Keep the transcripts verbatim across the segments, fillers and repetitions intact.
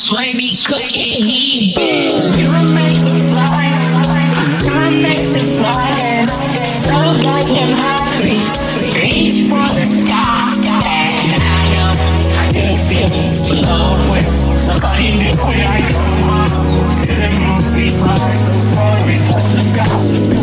Sway me cooking heat. You were meant to fly, you were meant to fly, so goddamn happy, reach for the sky. And I know I can feel love with somebody new when I go. Didn't mostly fly so far, we touch the sky.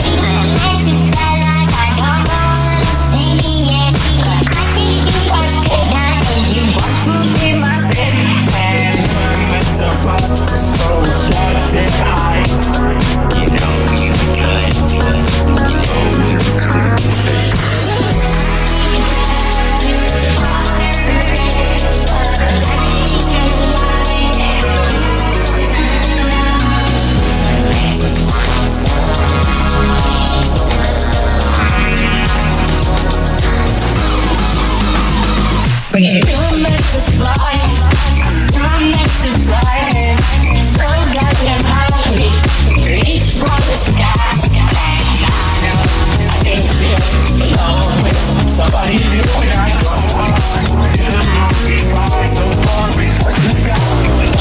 Bring it. You're meant to fly, you're meant to fly, so goddamn happy, reach for the sky. And I know I can feel love with somebody new when I go. Didn't mostly fly so far, we touch the sky.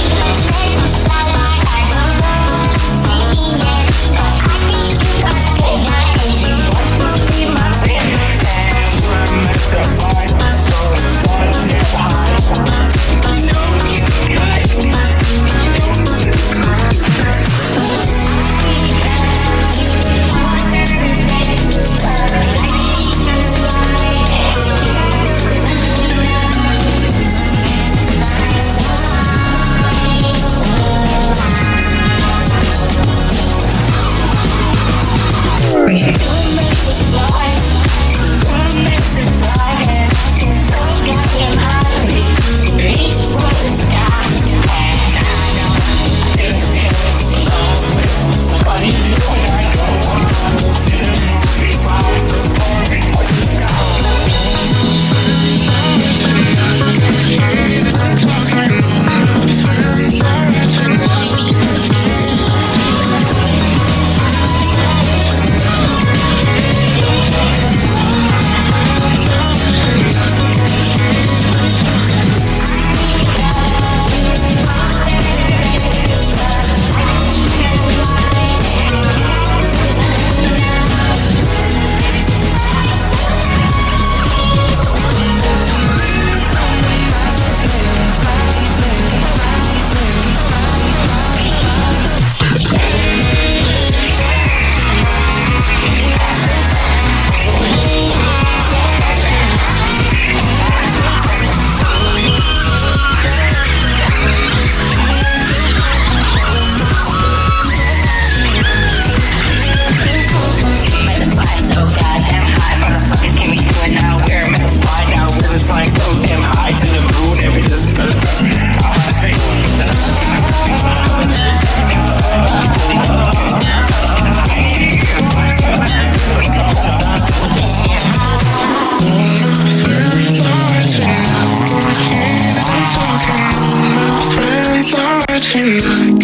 Watching